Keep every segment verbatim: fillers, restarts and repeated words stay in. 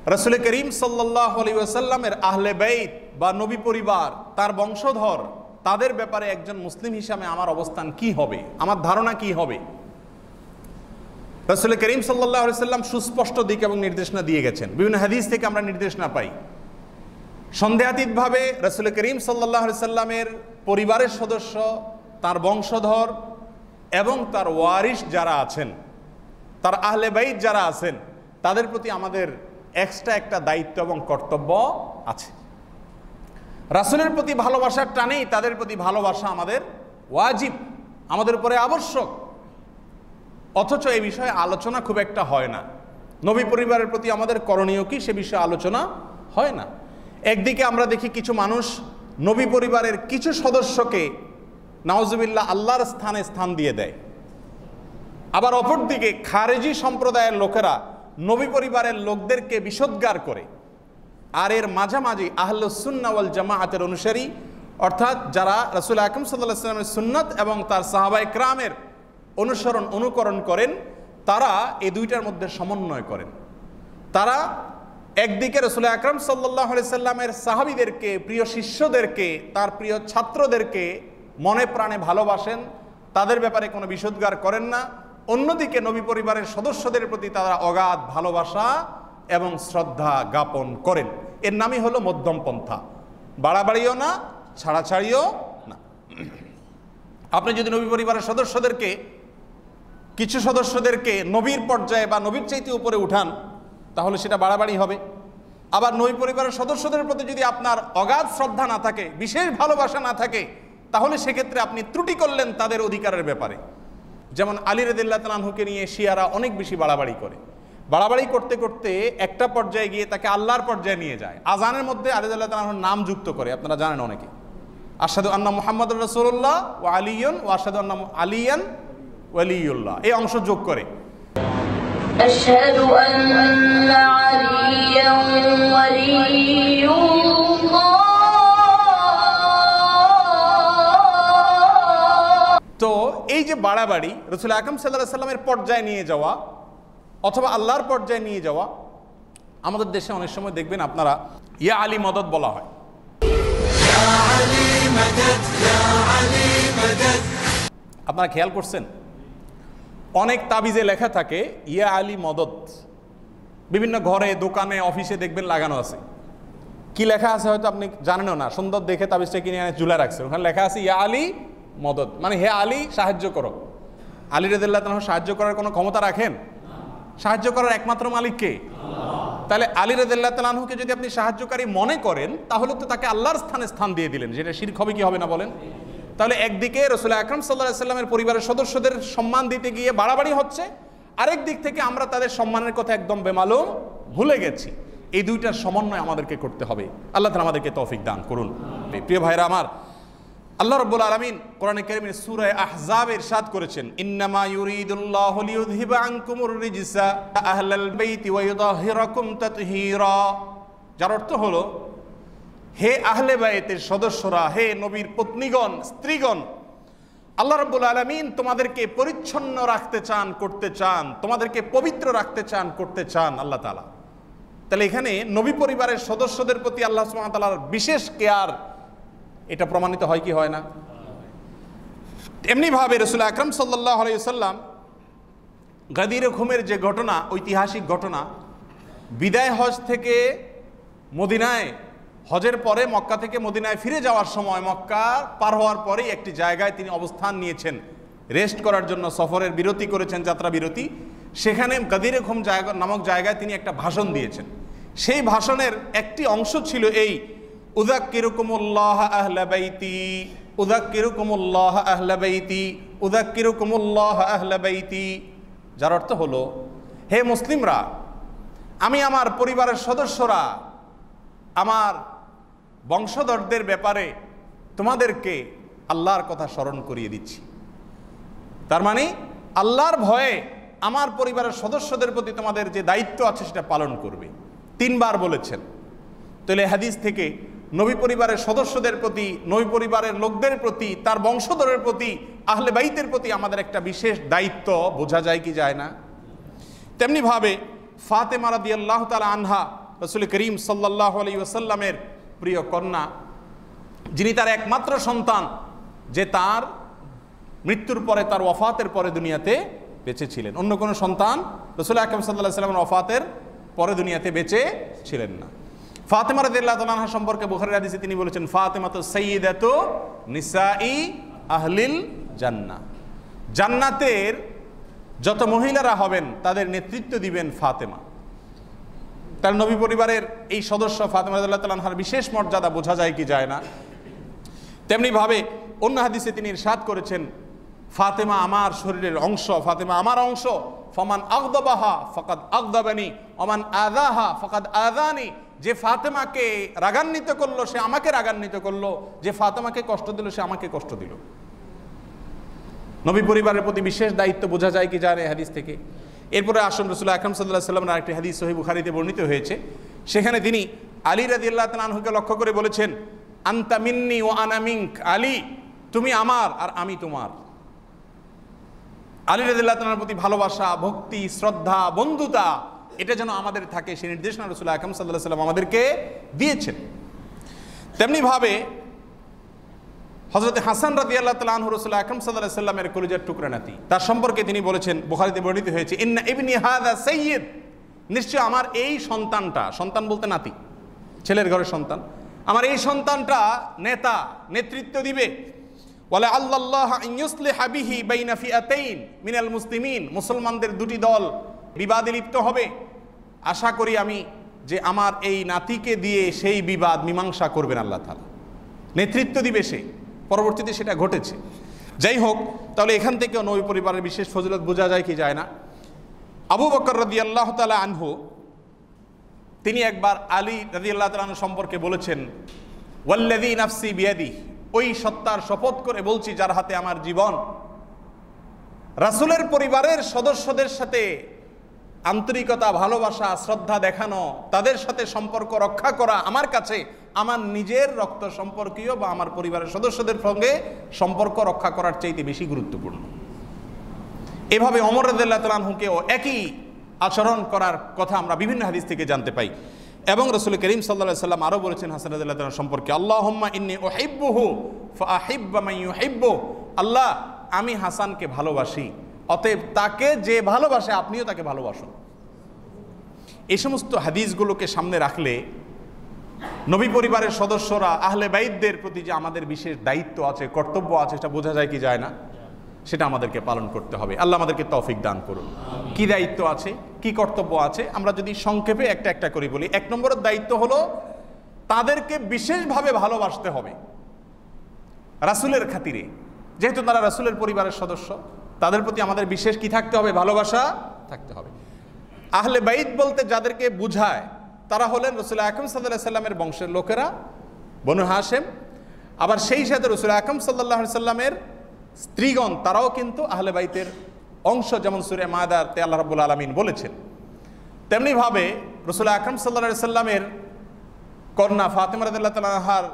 রাসূল করিম সাল্লাল্লাহু আলাইহি ওয়াসাল্লামের আহলে বাইত বা নবী পরিবার, তার বংশধর, তাদের ব্যাপারে একজন মুসলিম হিসাবে আমার অবস্থান কি হবে, আমার ধারণা কি হবে? রাসূল করিম সাল্লাল্লাহু আলাইহি ওয়াসাল্লাম সুস্পষ্ট দিক এবং নির্দেশনা দিয়ে গেছেন। বিভিন্ন হাদিস থেকে আমরা নির্দেশনা পাই। সন্দেহাতীতভাবে রাসূল করিম সাল্লাল্লাহু আলাইহি ওয়াসাল্লামের পরিবারের সদস্য, তার বংশধর এবং তার ওয়ারিস যারা আছেন, তার আহলে বাইত যারা আছেন, তাদের প্রতি আমাদের এক্সট্রা একটা দায়িত্ব এবং কর্তব্য আছে। রাসূলের প্রতি ভালোবাসার টানেই তাদের প্রতি ভালোবাসা আমাদের ওয়াজিব, আমাদের উপরে আবশ্যক। অথচ এই বিষয়ে আলোচনা খুব একটা হয় না। নবী পরিবারের প্রতি আমাদের করণীয় কি, সে বিষয়ে আলোচনা হয় না। একদিকে আমরা দেখি কিছু মানুষ নবী পরিবারের কিছু সদস্যকে নাউজুবিল্লাহ আল্লাহর স্থানে স্থান দিয়ে দেয়, আবার অপরদিকে খারেজি সম্প্রদায়ের লোকেরা নবী পরিবারের লোকদেরকে বিষোদ্গার করে। আর এর মাঝামাঝি আহলুস সুন্নাহ ওয়াল জামাআতের অনুসারী, অর্থাৎ যারা রাসূল আকরাম সাল্লাল্লাহু আলাইহি ওয়াসাল্লামের সুন্নাত এবং তার সাহাবায়ে কেরামের অনুসরণ অনুকরণ করেন, তারা এই দুইটার মধ্যে সমন্বয় করেন। তারা একদিকে রাসূল আকরাম সাল্লাল্লাহু আলাইহি ওয়াসাল্লামের সাহাবীদেরকে, প্রিয় শিষ্যদেরকে, তার প্রিয় ছাত্রদেরকে মনে প্রাণে ভালোবাসেন, তাদের ব্যাপারে কোনো বিষোদ্গার করেন না। অন্যদিকে নবী পরিবারের সদস্যদের প্রতি তারা অগাধ ভালোবাসা এবং শ্রদ্ধা জ্ঞাপন করেন। এর নামই হলো মধ্যম পন্থা, বাড়াবাড়িও না, ছাড়াছাড়িও না। আপনি যদি নবী পরিবারের সদস্যদেরকে, কিছু সদস্যদেরকে নবীর পর্যায়ে বা নবীর চাইতে উপরে উঠান, তাহলে সেটা বাড়াবাড়ি হবে। আবার নবী পরিবারের সদস্যদের প্রতি যদি আপনার অগাধ শ্রদ্ধা না থাকে, বিশেষ ভালোবাসা না থাকে, তাহলে সেক্ষেত্রে আপনি ত্রুটি করলেন তাদের অধিকারের ব্যাপারে। যেমন আলী রাদিয়াল্লাহু তাআলা আনহুকে নিয়ে শিয়ারা অনেক বেশি বাড়াবাড়ি করে। বাড়াবাড়ি করতে করতে একটা পর্যায়ে গিয়ে তাকে আল্লাহর পর্যায়ে নিয়ে যায়। আজানের মধ্যে আলী রাদিয়াল্লাহু তাআলা আনহুর নাম যুক্ত করে, আপনারা জানেন অনেকে। আশহাদু আন্না মুহাম্মাদুর রাসূলুল্লাহ ওয়া আলিয়ুন ওয়া আশহাদু আন্না আলিয়ান ওয়ালিয়ুল্লাহ, এই অংশ যোগ করে। আশহাদু আন্না আলিয়ান ওয়ালিয়ুল্লাহ। তো এই যে বাড়াবাড়ি, রাসূল আকরাম সাল্লাল্লাহু আলাইহি ওয়াসাল্লামের পর্যায়ে নিয়ে যাওয়া অথবা আল্লাহর পর্যায়ে নিয়ে যাওয়া, আমাদের দেশে অনেক সময় দেখবেন আপনারা ইয়া আলী মদদ বলা হয়। আপনারা খেয়াল করছেন অনেক তাবিজে লেখা থাকে ইয়া আলী মদদ। বিভিন্ন ঘরে, দোকানে, অফিসে দেখবেন লাগানো আছে। কি লেখা আছে হয়তো আপনি জানেনও না, সুন্দর দেখে তাবিজটা কিনে এনে ঝুলে রাখছে, ওখানে লেখা আছে ইয়া আলী মদদ, মানে হে আলী সাহায্য করো। আলী রাদিয়াল্লাহু তাআলা সাহায্য করার কোনো ক্ষমতা রাখেন? সাহায্য করার একমাত্র মালিক কে? তাহলে আলী রাদিয়াল্লাহু তাআলা আনহুকে যদি আপনি সাহায্যকারী মনে করেন, তাহলে তো তাকে আল্লাহর স্থানে স্থান দিয়ে দিলেন, যেটা শিরক হবে কি হবে না বলেন? তাহলে একদিকে রাসূল আকরাম সাল্লাল্লাহু আলাইহি ওয়াসাল্লামের পরিবারের সদস্যদের সম্মান দিতে গিয়ে বাড়াবাড়ি হচ্ছে, আরেক দিক থেকে আমরা তাদের সম্মানের কথা একদম বেমালুম ভুলে গেছি। এই দুইটার সমন্বয় আমাদেরকে করতে হবে। আল্লাহ তাআলা আমাদেরকে তৌফিক দান করুন। প্রিয় ভাইরা আমার, আল্লাহ রাব্বুল আলামিন কোরআনে কারীমের সূরা আহজাবে ইরশাদ করেছেন, ইন্নামা ইউরিদুল্লাহু লিইউযহিবা আনকুমুর রিজসা আহলাল বাইতি ওয়া ইউতাহহিরাকুম তাতহীরা। যার অর্থ হলো, হে আহলে বাইতের সদস্যরা, হে নবীর পত্নীগণ, স্ত্রীগণ, আল্লাহ রাব্বুল আলামিন তোমাদেরকে পরিচ্ছন্ন রাখতে চান, করতে চান, তোমাদেরকে পবিত্র রাখতে চান, করতে চান আল্লাহ তাআলা। তাহলে এখানে নবী পরিবারের সদস্যদের প্রতি আল্লাহ সুবহানাহু ওয়া তাআলার বিশেষ কেয়ার, এটা প্রমাণিত হয় কি হয় না? এমনিভাবে রাসূল আকরাম সাল্লাল্লাহু আলাইহি ওয়াসাল্লাম গাদির খুমের যে ঘটনা, ঐতিহাসিক ঘটনা, বিদায় হজ থেকে মদিনায়, হজের পরে মক্কা থেকে মদিনায় ফিরে যাওয়ার সময়, মক্কা পার হওয়ার পরেই একটি জায়গায় তিনি অবস্থান নিয়েছেন, রেস্ট করার জন্য সফরের বিরতি করেছেন, যাত্রা বিরতি। সেখানে গাদির খুম জায়গা নামক জায়গায় তিনি একটা ভাষণ দিয়েছেন। সেই ভাষণের একটি অংশ ছিল এই, উযাক্কিরুকুমুল্লাহ আহলা বাইতি, উযাক্কিরুকুমুল্লাহ আহলা বাইতি, উযাক্কিরুকুমুল্লাহ আহলা বাইতি। যার অর্থ হলো, হে মুসলিমরা, আমি আমার পরিবারের সদস্যরা, আমার বংশধরদের ব্যাপারে তোমাদেরকে আল্লাহর কথা স্মরণ করিয়ে দিচ্ছি। তার মানে আল্লাহর ভয়ে আমার পরিবারের সদস্যদের প্রতি তোমাদের যে দায়িত্ব আছে সেটা পালন করবে। তিনবার বলেছেন। তাহলে হাদিস থেকে নবী পরিবারের সদস্যদের প্রতি, নবী পরিবারের লোকদের প্রতি, তার বংশধরের প্রতি, আহলে বাইতের প্রতি আমাদের একটা বিশেষ দায়িত্ব বোঝা যায় কি যায় না? তেমনিভাবে ফাতেমা রাদিয়াল্লাহু তাআলা আনহা রাসূল করিম সাল্লাল্লাহু আলাইহি ওয়াসাল্লামের প্রিয় কন্যা, যিনি তার একমাত্র সন্তান, যে তার মৃত্যুর পরে, তার ওয়াফাতের পরে দুনিয়াতে বেঁচে ছিলেন। অন্য কোনো সন্তান রাসূল আকরাম সাল্লাল্লাহু আলাইহি ওয়াসাল্লামের ওয়াফাতের পরে দুনিয়াতে বেঁচে ছিলেন না। ফাতেমা রাদিয়াল্লাহু তাআলা আনহা সম্পর্কে বুখারীর হাদিসে তিনি বলেছেন, ফাতেমাতু সাইয়্যিদাতু নিসাই আহলিল জান্নাহ, জান্নাতের যত মহিলারা হবেন তাদের নেতৃত্ব দিবেন ফাতেমা। তার নবী পরিবারের এই সদস্য ফাতেমা রাদিয়াল্লাহু তাআলা আনহার বিশেষ মর্যাদা বোঝা যায় কি যায় না। তেমনিভাবে অন্য হাদিসে তিনি ইরশাদ করেছেন, ফাতেমা আমার শরীরের অংশ, ফাতেমা আমার অংশ, ফমান আগদাবাহা ফাকাদ আগদাবানি ওমান আযাহা ফাকাদ আযানি, যে ফাতেমাকে রাগান্বিত করলো সে আমাকে রাগান্বিত করলো, যে ফাতেমাকে কষ্ট দিল সে আমাকে কষ্ট দিল। নবী পরিবারের প্রতি বিশেষ দায়িত্ব বোঝা যায় কি যায় না এই হাদিস থেকে। এরপরে আসুন রাসূল আকরাম সাল্লাল্লাহু আলাইহি ওয়াসাল্লামের আরেকটি হাদিস সহিহ বুখারীতে বর্ণিত হয়েছে, সেখানে তিনি আলী রাদিয়াল্লাহু তাআলা আনহুকে লক্ষ্য করে বলেছেন, আনতা মিন্নি ওয়া আনা মিনক, আলী তুমি আমার আর আমি তোমার। আলী রাদিয়াল্লাহু তাআলার প্রতি ভালোবাসা, ভক্তি, শ্রদ্ধা, বন্ধুতা, এটা যেন আমাদের থাকে, সেই নির্দেশনা রাসূল আকরাম সাল্লাল্লাহু আলাইহি ওয়াসাল্লাম আমাদেরকে দিয়েছেন। তেমনি ভাবে হযরত হাসান রাদিয়াল্লাহু তাআলা আনহু রাসূল আকরাম সাল্লাল্লাহু আলাইহি ওয়াসাল্লামের কলিজার টুকরা নাতি, তার সম্পর্কে তিনি বলেছেন, বুখারীতে বর্ণিত হয়েছে, ইন্না ইবনি হাযা সাইয়্যিদ, নিশ্চয় আমার এই সন্তানটা, সন্তান বলতে নাতি, ছেলের ঘরের সন্তান, আমার এই সন্তানটা নেতা, নেতৃত্ব দিবে। ওয়ালা আল্লাহ আন ইউসলিহা বিহি বাইনা ফিআতাইন মিনাল মুসলিমিন, মুসলমানদের দুটি দল বিবাদে লিপ্ত হবে, আশা করি আমি যে আমার এই নাতিকে দিয়ে সেই বিবাদ মীমাংসা করবেন আল্লাহ তাআলা, নেতৃত্ব দিবে সে। পরবর্তীতে সেটা ঘটেছে। যাই হোক, তাহলে এখান থেকেও নবী পরিবারের বিশেষ ফজিলত বোঝা যায় কি যায় না। আবু বকর রাদিয়াল্লাহু তাআলা আনহু তিনি একবার আলী রাদিয়াল্লাহু তাআলা আনহু সম্পর্কে বলেছেন, ওয়াল্লাযী নাফসি বিয়াদিহি, ওই সত্তার শপথ করে বলছি যার হাতে আমার জীবন, রাসূলের পরিবারের সদস্যদের সাথে আন্তরিকতা, ভালোবাসা, শ্রদ্ধা দেখানো, তাদের সাথে সম্পর্ক রক্ষা করা আমার কাছে আমার নিজের রক্ত সম্পর্কীয় বা আমার পরিবারের সদস্যদের সঙ্গে সম্পর্ক রক্ষা করার চাইতে বেশি গুরুত্বপূর্ণ। এভাবে ওমর রাদিয়াল্লাহু তাআলা আনহুকেও একই আচরণ করার কথা আমরা বিভিন্ন হাদিস থেকে জানতে পাই। এবং রাসূল করিম সাল্লাল্লাহু আলাইহি ওয়াসাল্লাম আরও বলেছেন হাসান রাদিয়াল্লাহু তাআলা সম্পর্কে, আল্লাহুম্মা ইন্নী উহিব্বুহু ফাআহিব্বা মান ইউহিব্বু, আল্লাহ আমি হাসানকে ভালোবাসি, অতএব তাকে যে ভালোবাসে আপনিও তাকে ভালোবাসুন। এই সমস্ত হাদিসগুলোকে সামনে রাখলে নবী পরিবারের সদস্যরা, আহলে বাইতদের প্রতি যে আমাদের বিশেষ দায়িত্ব আছে, কর্তব্য আছে, সেটা বোঝা যায় কি যায় না, সেটা আমাদেরকে পালন করতে হবে। আল্লাহ আমাদেরকে তৌফিক দান করুন। কি দায়িত্ব আছে, কি কর্তব্য আছে, আমরা যদি সংক্ষেপে একটা একটা করে বলি। এক নম্বরের দায়িত্ব হলো তাদেরকে বিশেষভাবে ভালোবাসতে হবে রাসূলের খাতিরে, যেহেতু তারা রাসূলের পরিবারের সদস্য, তাদের প্রতি আমাদের বিশেষ কি থাকতে হবে, ভালোবাসা থাকতে হবে। আহলে বাইত বলতে যাদেরকে বুঝায় তারা হলেন রাসূল আকরাম সাল্লাল্লাহু আলাইহি ওয়াসাল্লামের বংশের লোকেরা, বনু হাশেম। আবার সেই সাথে রাসূল আকরাম সাল্লাল্লাহু আলাইহি ওয়াসাল্লামের স্ত্রীগণ, তারাও কিন্তু আহলে বাইতের অংশ, যেমন সূরা মায়দাতে আল্লাহ রাব্বুল আলামিন বলেছেন। তেমনিভাবে রাসূল আকরাম সাল্লাল্লাহু আলাইহি ওয়াসাল্লামের কন্যা ফাতেমা রাদিয়াল্লাহু তাআলা আনহার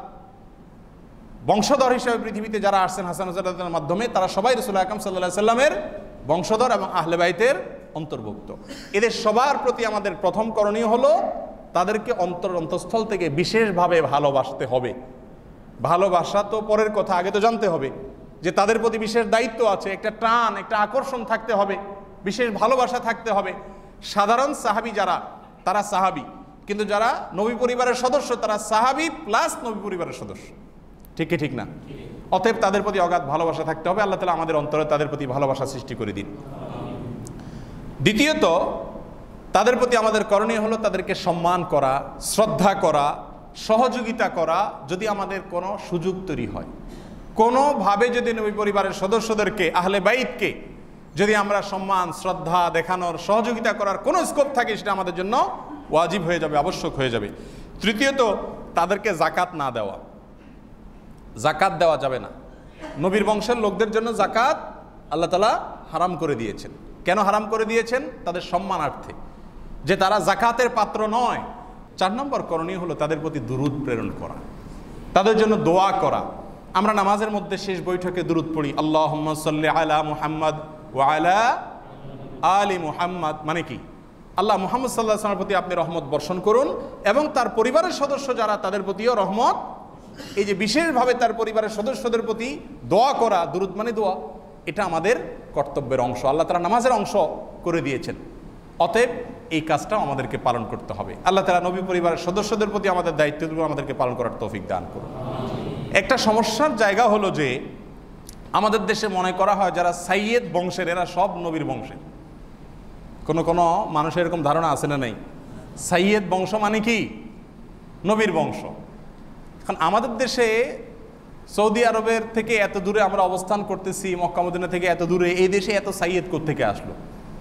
বংশধর হিসেবে পৃথিবীতে যারা আসছেন হাসান রাদিয়াল্লাহু মাধ্যমে, তারা সবাই রাসূল আকরাম সাল্লাল্লাহু আলাইহি ওয়াসাল্লামের বংশধর এবং আহলে বাইতের অন্তর্ভুক্ত। এদের সবার প্রতি আমাদের প্রথম করণীয় হলো তাদেরকে অন্তর অন্তঃস্থল থেকে বিশেষভাবে ভালোবাসতে হবে। ভালোবাসা তো পরের কথা, আগে তো জানতে হবে যে তাদের প্রতি বিশেষ দায়িত্ব আছে, একটা টান, একটা আকর্ষণ থাকতে হবে, বিশেষ ভালোবাসা থাকতে হবে। সাধারণ সাহাবী যারা, তারা সাহাবী, কিন্তু যারা নবী পরিবারের সদস্য তারা সাহাবী প্লাস নবী পরিবারের সদস্য, ঠিক কি ঠিক না? অতএব তাদের প্রতি অগাধ ভালোবাসা থাকতে হবে। আল্লাহ তাআলা আমাদের অন্তরে তাদের প্রতি ভালোবাসা সৃষ্টি করে দিন। দ্বিতীয়ত, তাদের প্রতি আমাদের করণীয় হলো তাদেরকে সম্মান করা, শ্রদ্ধা করা, সহযোগিতা করা। যদি আমাদের কোনো সুযোগ তৈরি হয়, কোনোভাবে যদি নবী পরিবারের সদস্যদেরকে, আহলে বাইতকে যদি আমরা সম্মান, শ্রদ্ধা দেখানোর, সহযোগিতা করার কোনো স্কোপ থাকে, সেটা আমাদের জন্য ওয়াজিব হয়ে যাবে, আবশ্যক হয়ে যাবে। তৃতীয়ত, তাদেরকে জাকাত না দেওয়া, জাকাত দেওয়া যাবে না। নবীর বংশের লোকদের জন্য জাকাত আল্লাহ তাআলা হারাম করে দিয়েছেন। কেন হারাম করে দিয়েছেন? তাদের সম্মানার্থে, যে তারা জাকাতের পাত্র নয়। চার নম্বর করণীয় হলো তাদের প্রতি দুরূদ প্রেরণ করা, তাদের জন্য দোয়া করা। আমরা নামাজের মধ্যে শেষ বৈঠকে দুরূদ পড়ি, আল্লাহুম্মা সাল্লি আলা মুহাম্মাদ ওয়া আলা আলি মুহাম্মাদ, মানে কি? আল্লাহ মুহাম্মদ সাল্লাল্লাহু আলাইহি ওয়াসাল্লামের প্রতি আপনি রহমত বর্ষণ করুন এবং তার পরিবারের সদস্য যারা তাদের প্রতিও রহমত, এই যে বিশেষভাবে তার পরিবারের সদস্যদের প্রতি দোয়া করা, দুরূদ মানে দোয়া, এটা আমাদের কর্তব্যের অংশ, আল্লাহ তাআলা নামাজের অংশ করে দিয়েছেন। অতএব এই কাজটাও আমাদেরকে পালন করতে হবে। আল্লাহ তাআলা নবী পরিবারের সদস্যদের প্রতি আমাদের দায়িত্বগুলো আমাদেরকে পালন করার তৌফিক দান করুন। একটা সমস্যার জায়গা হলো যে আমাদের দেশে মনে করা হয় যারা সাইয়েদ বংশের এরা সব নবীর বংশের। কোনো কোনো মানুষের এরকম ধারণা আছে না নাই? সাইয়েদ বংশ মানে কি? নবীর বংশ। এখন আমাদের দেশে সৌদি আরবের থেকে এত দূরে আমরা অবস্থান করতেছি, মক্কা মদিনা থেকে এত দূরে, এই দেশে এত সাইয়েদ কোত্থেকে আসলো?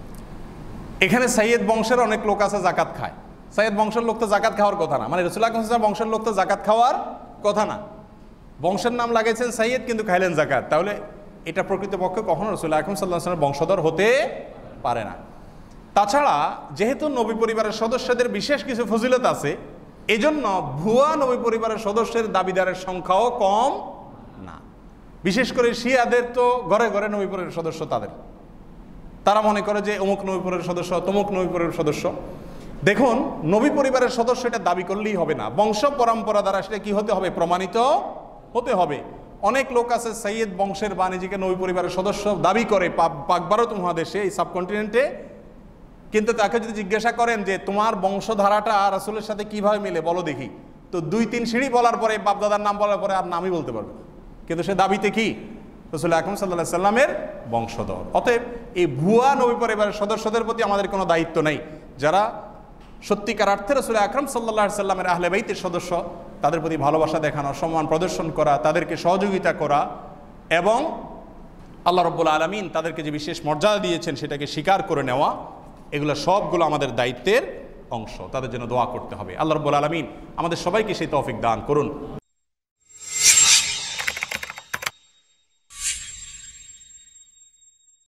এখানে সাইয়েদ বংশের অনেক লোক আছে জাকাত খায়। সাইয়েদ বংশের লোক তো জাকাত খাওয়ার কথা না, মানে রাসূলুল্লাহ সাল্লাল্লাহু আলাইহি ওয়াসাল্লাম বংশের লোক তো জাকাত খাওয়ার কথা না। বংশের নাম লাগাইছেন সাইয়েদ কিন্তু খাইলেন জাকাত, তাহলে এটা প্রকৃতপক্ষে কখনো রাসূলুল্লাহ সাল্লাল্লাহু আলাইহি ওয়াসাল্লামের বংশধর হতে পারে না। তাছাড়া যেহেতু নবী পরিবারের সদস্যদের বিশেষ কিছু ফজিলত আছে, এজন্য ভুয়া নবী পরিবারের সদস্যের দাবিদারের সংখ্যাও কম না। বিশেষ করে শিয়াদের তো ঘরে ঘরে নবী পরিবারের সদস্য, তাদের তারা মনে করে যে অমুক নবী পরিবারের সদস্য, তমুক নবী পরিবারের সদস্য। দেখুন, নবী পরিবারের সদস্য এটা দাবি করলেই হবে না, বংশ পরম্পরা দ্বারা সেটা কি হতে হবে? প্রমাণিত হতে হবে। অনেক লোক আছে সৈয়দ বংশের বা নিজেকে নবী পরিবারের সদস্য দাবি করে পাক ভারত মহাদেশে, এই সাবকন্টিনেন্টে, কিন্তু তাকে যদি জিজ্ঞাসা করেন যে তোমার বংশধারাটা রাসূলের সাথে কিভাবে মিলে বলো দেখি, তো দুই তিন সিঁড়ি বলার পরে, বাপদাদার নাম বলার পরে আর নামই বলতে পারবে, কিন্তু সে দাবিতে কি? রাসূল আকরাম সাল্লাল্লাহু আলাইহি সাল্লামের বংশধর। অতএব এই ভুয়া নবী পরিবারের সদস্যদের প্রতি আমাদের কোনো দায়িত্ব নেই। যারা সত্যিকার অর্থে রাসূল আকরাম সাল্লাল্লাহু আলাইহি সাল্লামের আহলে বাইতের সদস্য, তাদের প্রতি ভালোবাসা দেখানো, সম্মান প্রদর্শন করা, তাদেরকে সহযোগিতা করা এবং আল্লাহ রাব্বুল আলামিন তাদেরকে যে বিশেষ মর্যাদা দিয়েছেন সেটাকে স্বীকার করে নেওয়া, এগুলো সবগুলো আমাদের দায়িত্বের অংশ। তাদের জন্য দোয়া করতে হবে। আল্লাহ রাব্বুল আলামিন আমাদের সবাইকে সেই তৌফিক দান করুন।